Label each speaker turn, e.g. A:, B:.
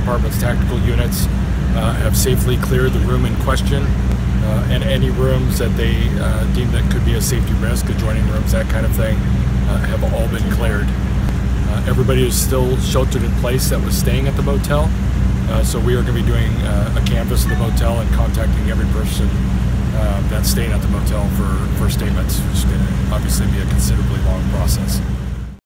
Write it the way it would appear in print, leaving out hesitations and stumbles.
A: department's tactical units have safely cleared the room in question, and any rooms that they deem that could be a safety risk, adjoining rooms, that kind of thing, have all been cleared. Everybody is still sheltered in place that was staying at the motel, so we are going to be doing a canvass of the motel and contacting every person that's staying at the motel for statements, which is going to obviously be a considerably long process.